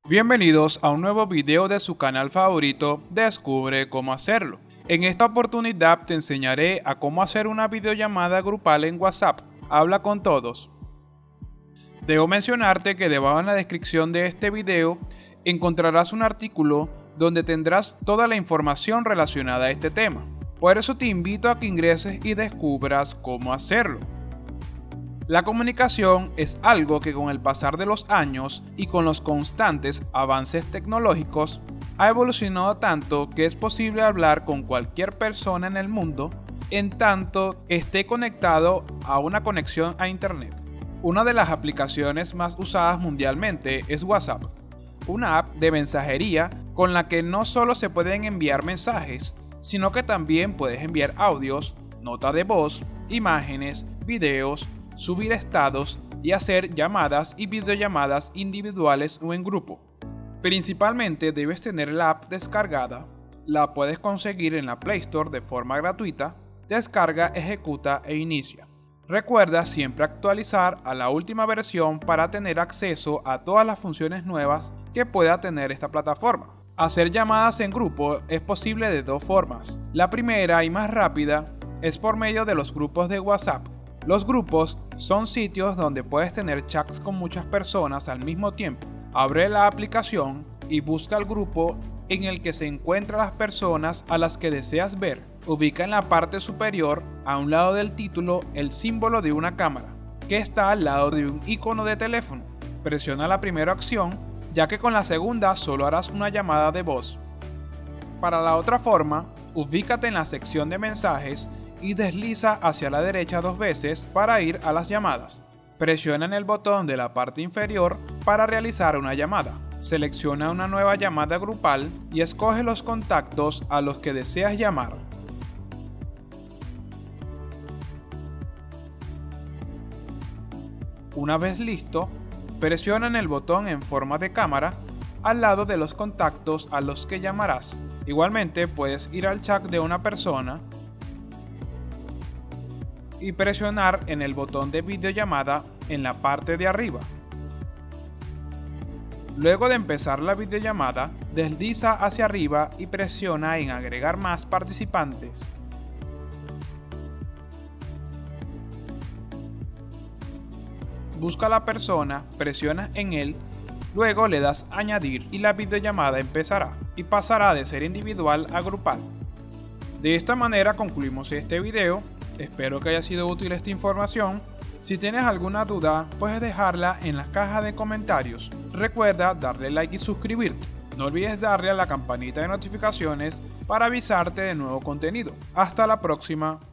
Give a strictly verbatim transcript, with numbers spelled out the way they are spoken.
Bienvenidos a un nuevo video de su canal favorito, Descubre cómo hacerlo. En esta oportunidad te enseñaré a cómo hacer una videollamada grupal en WhatsApp. Habla con todos. Debo mencionarte que debajo en la descripción de este video encontrarás un artículo donde tendrás toda la información relacionada a este tema. Por eso te invito a que ingreses y descubras cómo hacerlo. La comunicación es algo que con el pasar de los años y con los constantes avances tecnológicos ha evolucionado tanto que es posible hablar con cualquier persona en el mundo en tanto esté conectado a una conexión a internet. Una de las aplicaciones más usadas mundialmente es WhatsApp, una app de mensajería con la que no solo se pueden enviar mensajes, sino que también puedes enviar audios, nota de voz, imágenes, videos, subir estados y hacer llamadas y videollamadas individuales o en grupo. Principalmente debes tener la app descargada, la puedes conseguir en la Play Store de forma gratuita, descarga, ejecuta e inicia. Recuerda siempre actualizar a la última versión para tener acceso a todas las funciones nuevas que pueda tener esta plataforma. Hacer llamadas en grupo es posible de dos formas. La primera y más rápida es por medio de los grupos de WhatsApp. Los grupos son sitios donde puedes tener chats con muchas personas al mismo tiempo. Abre la aplicación y busca el grupo en el que se encuentran las personas a las que deseas ver. Ubica en la parte superior, a un lado del título, el símbolo de una cámara, que está al lado de un icono de teléfono. Presiona la primera opción, ya que con la segunda solo harás una llamada de voz. Para la otra forma, ubícate en la sección de mensajes y desliza hacia la derecha dos veces para ir a las llamadas. Presiona en el botón de la parte inferior para realizar una llamada. Selecciona una nueva llamada grupal y escoge los contactos a los que deseas llamar. Una vez listo, presiona en el botón en forma de cámara al lado de los contactos a los que llamarás. Igualmente puedes ir al chat de una persona y presionar en el botón de videollamada en la parte de arriba. Luego de empezar la videollamada, desliza hacia arriba y presiona en agregar más participantes. Busca a la persona, presiona en él, luego le das añadir y la videollamada empezará y pasará de ser individual a grupal. De esta manera concluimos este video. Espero que haya sido útil esta información. Si tienes alguna duda, puedes dejarla en la caja de comentarios. Recuerda darle like y suscribirte. No olvides darle a la campanita de notificaciones para avisarte de nuevo contenido. Hasta la próxima.